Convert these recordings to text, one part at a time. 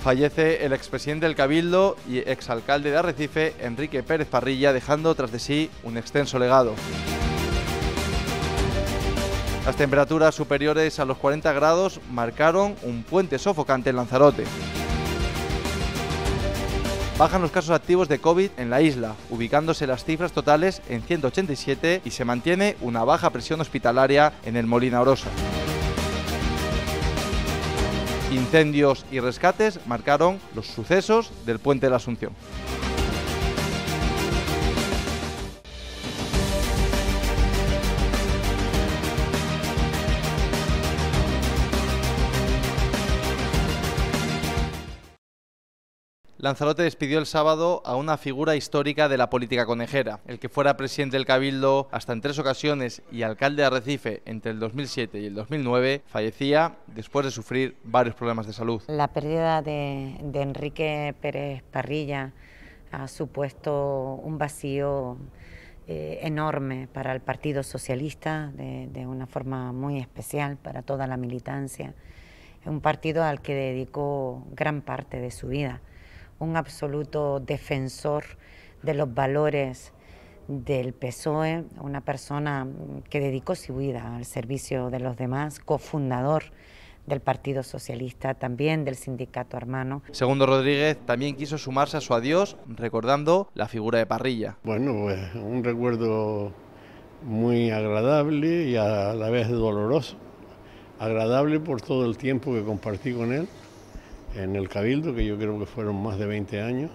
Fallece el expresidente del Cabildo y exalcalde de Arrecife, Enrique Pérez Parrilla, dejando tras de sí un extenso legado. Las temperaturas superiores a los 40 grados marcaron un puente sofocante en Lanzarote. Bajan los casos activos de COVID en la isla, ubicándose las cifras totales en 187 y se mantiene una baja presión hospitalaria en el Molina Orosa. Incendios y rescates marcaron los sucesos del Puente de la Asunción. Lanzarote despidió el sábado a una figura histórica de la política conejera. El que fuera presidente del Cabildo hasta en 3 ocasiones y alcalde de Arrecife entre el 2007 y el 2009, fallecía después de sufrir varios problemas de salud. La pérdida de Enrique Pérez Parrilla ha supuesto un vacío enorme para el Partido Socialista, de una forma muy especial para toda la militancia. Es un partido al que dedicó gran parte de su vida. Un absoluto defensor de los valores del PSOE, una persona que dedicó su vida al servicio de los demás, cofundador del Partido Socialista, también del sindicato hermano. Segundo Rodríguez también quiso sumarse a su adiós, recordando la figura de Parrilla. Bueno, pues un recuerdo muy agradable y a la vez doloroso. Agradable por todo el tiempo que compartí con él en el Cabildo, que yo creo que fueron más de 20 años,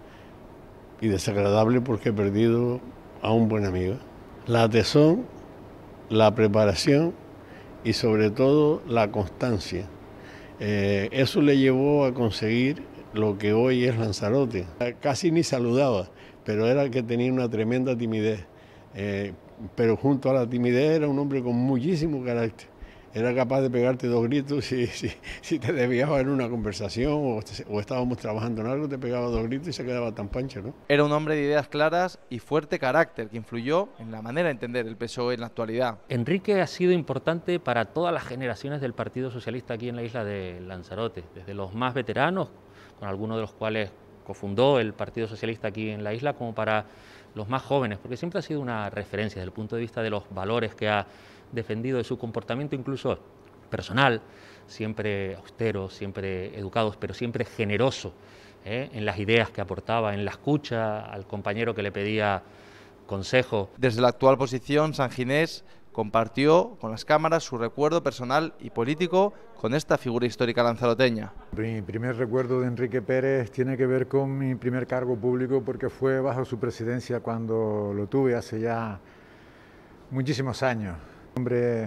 y desagradable porque he perdido a un buen amigo. La tesón, la preparación y sobre todo la constancia. Eso le llevó a conseguir lo que hoy es Lanzarote. Casi ni saludaba, pero era que tenía una tremenda timidez. Pero junto a la timidez era un hombre con muchísimo carácter. Era capaz de pegarte 2 gritos si te desviabas en una conversación o estábamos trabajando en algo, te pegaba 2 gritos y se quedaba tan pancho, ¿no? Era un hombre de ideas claras y fuerte carácter que influyó en la manera de entender el PSOE en la actualidad. Enrique ha sido importante para todas las generaciones del Partido Socialista aquí en la isla de Lanzarote, desde los más veteranos, con algunos de los cuales cofundó el Partido Socialista aquí en la isla, como para los más jóvenes, porque siempre ha sido una referencia desde el punto de vista de los valores que ha defendido, de su comportamiento incluso personal, siempre austero, siempre educado, pero siempre generoso en las ideas que aportaba, en la escucha al compañero que le pedía consejo. Desde la actual posición, Sanginés compartió con las cámaras su recuerdo personal y político con esta figura histórica lanzaroteña. Mi primer recuerdo de Enrique Pérez tiene que ver con mi primer cargo público, porque fue bajo su presidencia cuando lo tuve hace ya muchísimos años. Un hombre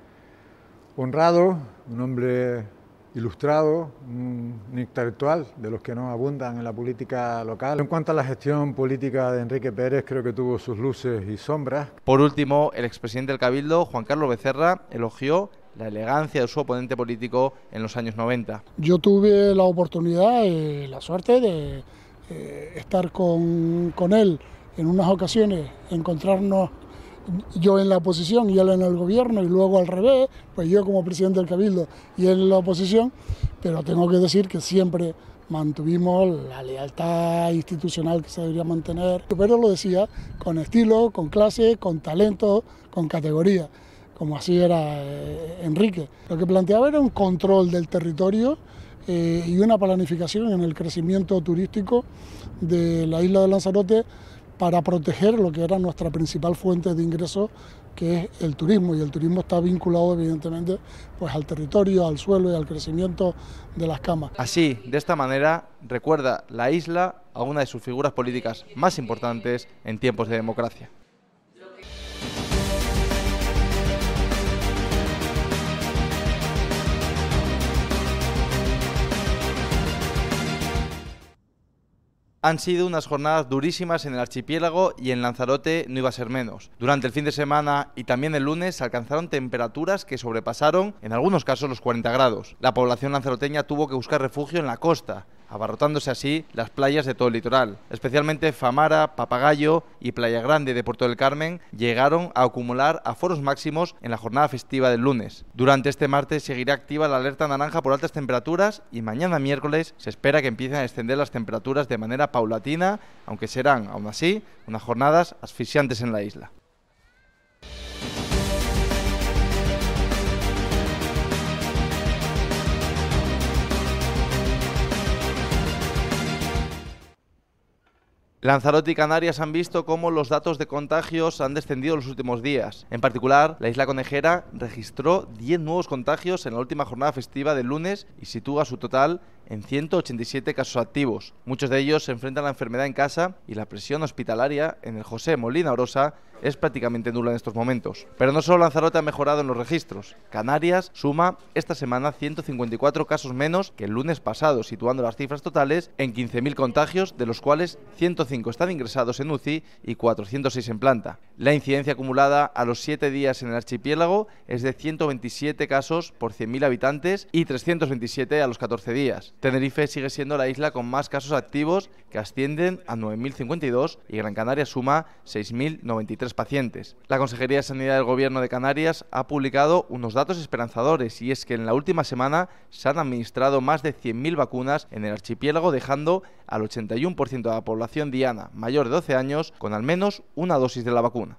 honrado, un hombre ilustrado, un intelectual de los que no abundan en la política local. En cuanto a la gestión política de Enrique Pérez, creo que tuvo sus luces y sombras. Por último, el expresidente del Cabildo, Juan Carlos Becerra, elogió la elegancia de su oponente político en los años 90. Yo tuve la oportunidad y la suerte de estar con él en unas ocasiones, encontrarnos yo en la oposición y él en el gobierno, y luego al revés, pues yo como presidente del Cabildo y él en la oposición, pero tengo que decir que siempre mantuvimos la lealtad institucional que se debería mantener. Pero lo decía con estilo, con clase, con talento, con categoría, como así era Enrique. Lo que planteaba era un control del territorio y una planificación en el crecimiento turístico de la isla de Lanzarote, para proteger lo que era nuestra principal fuente de ingresos, que es el turismo, y el turismo está vinculado evidentemente pues al territorio, al suelo y al crecimiento de las camas. Así, de esta manera, recuerda la isla a una de sus figuras políticas más importantes en tiempos de democracia. Han sido unas jornadas durísimas en el archipiélago y en Lanzarote no iba a ser menos. Durante el fin de semana y también el lunes se alcanzaron temperaturas que sobrepasaron en algunos casos los 40 grados. La población lanzaroteña tuvo que buscar refugio en la costa, abarrotándose así las playas de todo el litoral. Especialmente Famara, Papagayo y Playa Grande de Puerto del Carmen llegaron a acumular aforos máximos en la jornada festiva del lunes. Durante este martes seguirá activa la alerta naranja por altas temperaturas y mañana miércoles se espera que empiecen a descender las temperaturas de manera paulatina, aunque serán, aún así, unas jornadas asfixiantes en la isla. Lanzarote y Canarias han visto cómo los datos de contagios han descendido en los últimos días. En particular, la isla conejera registró 10 nuevos contagios en la última jornada festiva del lunes y sitúa su total en 187 casos activos. Muchos de ellos se enfrentan a la enfermedad en casa y la presión hospitalaria en el José Molina Orosa es prácticamente nula en estos momentos. Pero no solo Lanzarote ha mejorado en los registros. Canarias suma esta semana 154 casos menos que el lunes pasado, situando las cifras totales en 15.000 contagios, de los cuales 105 están ingresados en UCI y 406 en planta. La incidencia acumulada a los 7 días en el archipiélago es de 127 casos por 100.000 habitantes y 327 a los 14 días. Tenerife sigue siendo la isla con más casos activos, que ascienden a 9.052, y Gran Canaria suma 6.093 pacientes. La Consejería de Sanidad del Gobierno de Canarias ha publicado unos datos esperanzadores, y es que en la última semana se han administrado más de 100.000 vacunas en el archipiélago, dejando al 81% de la población diana mayor de 12 años con al menos una dosis de la vacuna.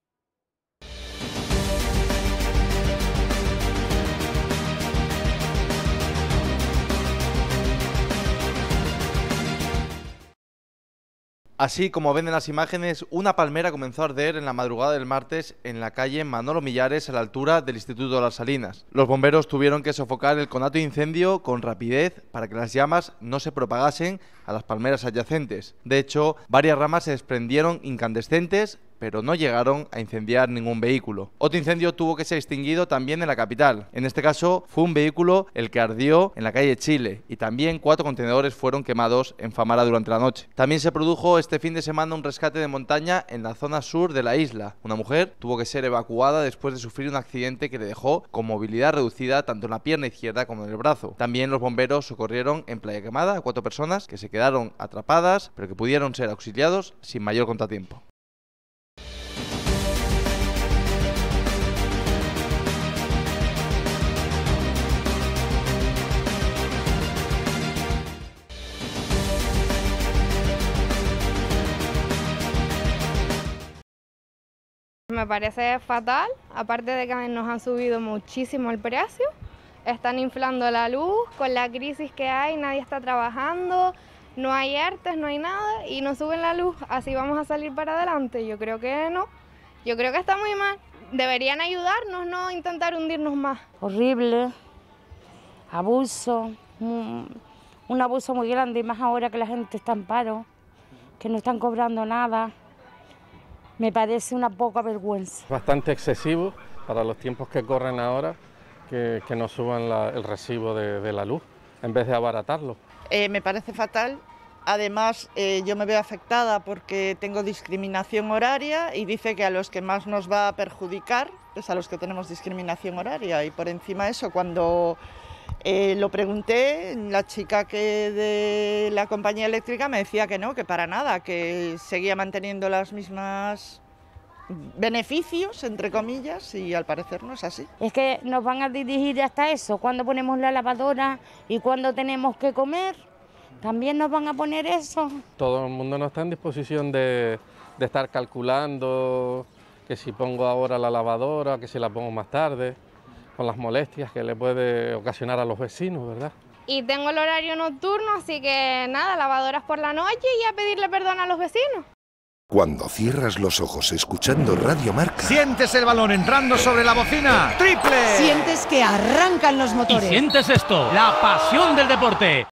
Así como ven en las imágenes, una palmera comenzó a arder en la madrugada del martes en la calle Manolo Millares, a la altura del Instituto de las Salinas. Los bomberos tuvieron que sofocar el conato de incendio con rapidez para que las llamas no se propagasen a las palmeras adyacentes. De hecho, varias ramas se desprendieron incandescentes, pero no llegaron a incendiar ningún vehículo. Otro incendio tuvo que ser extinguido también en la capital. En este caso fue un vehículo el que ardió en la calle Chile, y también 4 contenedores fueron quemados en Famara durante la noche. También se produjo este fin de semana un rescate de montaña en la zona sur de la isla. Una mujer tuvo que ser evacuada después de sufrir un accidente que le dejó con movilidad reducida tanto en la pierna izquierda como en el brazo. También los bomberos socorrieron en Playa Quemada a 4 personas que se quedaron atrapadas, pero que pudieron ser auxiliados sin mayor contratiempo. Me parece fatal, aparte de que nos han subido muchísimo el precio, están inflando la luz, con la crisis que hay, nadie está trabajando, no hay ERTES, no hay nada y nos suben la luz, así vamos a salir para adelante. Yo creo que no, yo creo que está muy mal, deberían ayudarnos, no intentar hundirnos más. Horrible, abuso, un abuso muy grande, y más ahora que la gente está en paro, que no están cobrando nada. Me parece una poca vergüenza. Bastante excesivo para los tiempos que corren ahora, que nos suban el recibo de la luz, en vez de abaratarlo. Me parece fatal. Además, yo me veo afectada porque tengo discriminación horaria y dice que a los que más nos va a perjudicar es a los que tenemos discriminación horaria. Y por encima de eso, cuando lo pregunté, la chica de la compañía eléctrica me decía que no, que para nada, que seguía manteniendo las mismas beneficios, entre comillas, y al parecer no es así. Es que nos van a dirigir hasta eso, cuando ponemos la lavadora y cuando tenemos que comer, también nos van a poner eso. Todo el mundo no está en disposición de estar calculando que si pongo ahora la lavadora, que si la pongo más tarde, con las molestias que le puede ocasionar a los vecinos, ¿verdad? Y tengo el horario nocturno, así que nada, lavadoras por la noche y a pedirle perdón a los vecinos. Cuando cierras los ojos escuchando Radio Marca... Sientes el balón entrando sobre la bocina. ¡Triple! Sientes que arrancan los motores. Y sientes esto, la pasión del deporte.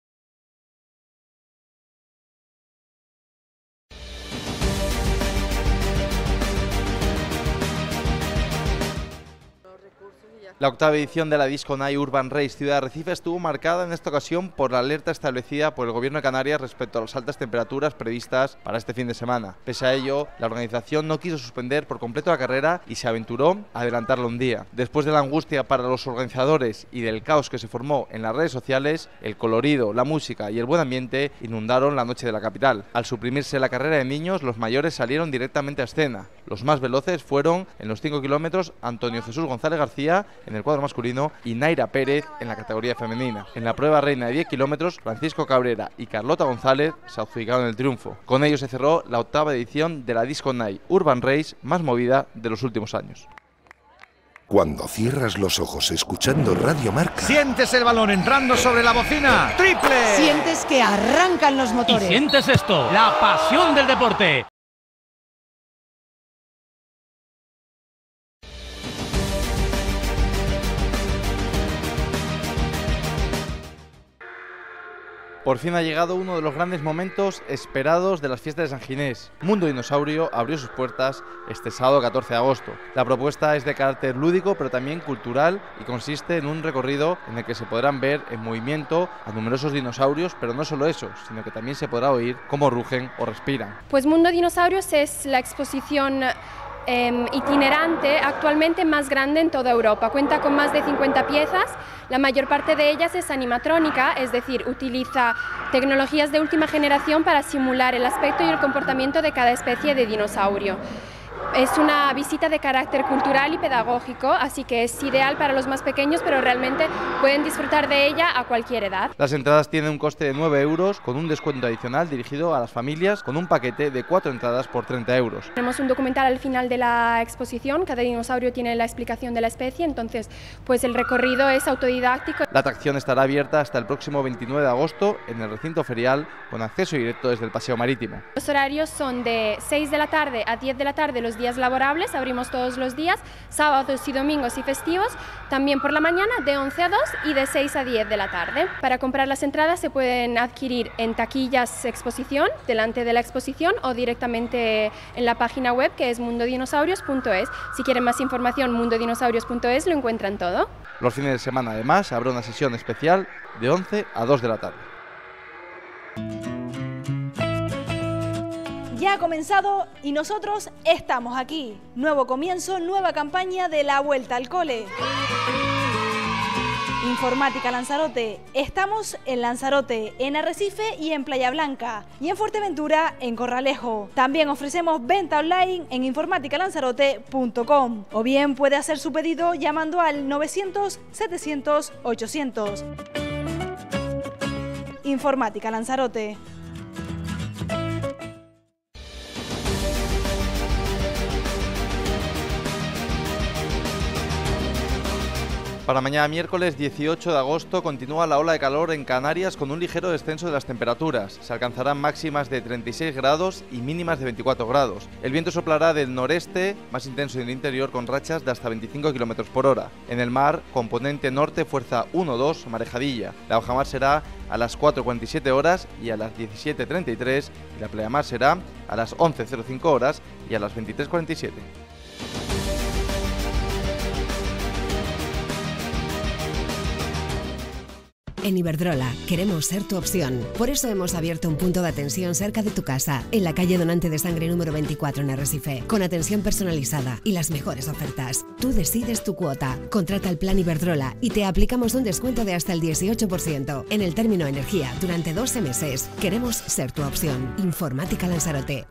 La octava edición de la Disco Night Urban Race Ciudad de Arrecife estuvo marcada en esta ocasión por la alerta establecida por el Gobierno de Canarias respecto a las altas temperaturas previstas para este fin de semana. Pese a ello, la organización no quiso suspender por completo la carrera y se aventuró a adelantarla un día. Después de la angustia para los organizadores y del caos que se formó en las redes sociales, el colorido, la música y el buen ambiente inundaron la noche de la capital. Al suprimirse la carrera de niños, los mayores salieron directamente a escena. Los más veloces fueron, en los 5 kilómetros, Antonio Jesús González García en el cuadro masculino y Naira Pérez en la categoría femenina. En la prueba reina de 10 kilómetros, Francisco Cabrera y Carlota González se adjudicaron el triunfo. Con ello se cerró la octava edición de la Disco Night Urban Race más movida de los últimos años. Cuando cierras los ojos escuchando Radio Marca, sientes el balón entrando sobre la bocina. ¡Triple! Sientes que arrancan los motores. Y sientes esto, la pasión del deporte. Por fin ha llegado uno de los grandes momentos esperados de las fiestas de San Ginés. Mundo Dinosaurio abrió sus puertas este sábado 14 de agosto. La propuesta es de carácter lúdico, pero también cultural, y consiste en un recorrido en el que se podrán ver en movimiento a numerosos dinosaurios, pero no solo eso, sino que también se podrá oír cómo rugen o respiran. Pues Mundo Dinosaurios es la exposición itinerante actualmente más grande en toda Europa. Cuenta con más de 50 piezas, la mayor parte de ellas es animatrónica, es decir, utiliza tecnologías de última generación para simular el aspecto y el comportamiento de cada especie de dinosaurio. Es una visita de carácter cultural y pedagógico, así que es ideal para los más pequeños, pero realmente pueden disfrutar de ella a cualquier edad. Las entradas tienen un coste de 9 euros, con un descuento adicional dirigido a las familias, con un paquete de 4 entradas por 30 euros. Tenemos un documental al final de la exposición, cada dinosaurio tiene la explicación de la especie, entonces pues el recorrido es autodidáctico. La atracción estará abierta hasta el próximo 29 de agosto en el recinto ferial, con acceso directo desde el Paseo Marítimo. Los horarios son de 6 de la tarde a 10 de la tarde los días laborables, abrimos todos los días, sábados y domingos y festivos, también por la mañana de 11 a 2 y de 6 a 10 de la tarde. Para comprar las entradas se pueden adquirir en taquillas exposición, delante de la exposición, o directamente en la página web, que es mundodinosaurios.es. Si quieren más información, mundodinosaurios.es, lo encuentran todo. Los fines de semana además habrá una sesión especial de 11 a 2 de la tarde. Ya ha comenzado y nosotros estamos aquí. Nuevo comienzo, nueva campaña de la Vuelta al Cole. Informática Lanzarote. Estamos en Lanzarote, en Arrecife y en Playa Blanca. Y en Fuerteventura, en Corralejo. También ofrecemos venta online en informaticalanzarote.com. O bien puede hacer su pedido llamando al 900 700 800. Informática Lanzarote. Para mañana miércoles 18 de agosto continúa la ola de calor en Canarias con un ligero descenso de las temperaturas. Se alcanzarán máximas de 36 grados y mínimas de 24 grados. El viento soplará del noreste, más intenso en el interior, con rachas de hasta 25 km por hora. En el mar, componente norte, fuerza 1-2, marejadilla. La bajamar será a las 4:47 horas y a las 17:33, y la pleamar será a las 11:05 horas y a las 23:47. En Iberdrola queremos ser tu opción. Por eso hemos abierto un punto de atención cerca de tu casa, en la calle Donante de Sangre número 24 en Arrecife, con atención personalizada y las mejores ofertas. Tú decides tu cuota. Contrata el plan Iberdrola y te aplicamos un descuento de hasta el 18% en el término energía durante 12 meses. Queremos ser tu opción. Informática Lanzarote.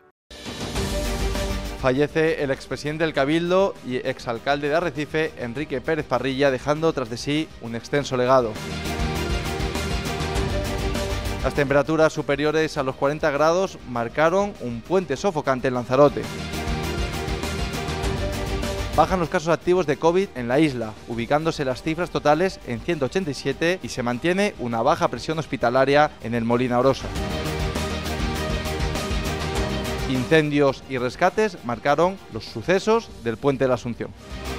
Fallece el expresidente del Cabildo y exalcalde de Arrecife, Enrique Pérez Parrilla, dejando tras de sí un extenso legado. Las temperaturas superiores a los 40 grados marcaron un puente sofocante en Lanzarote. Bajan los casos activos de COVID en la isla, ubicándose las cifras totales en 187, y se mantiene una baja presión hospitalaria en el Molina Orosa. Incendios y rescates marcaron los sucesos del puente de la Asunción.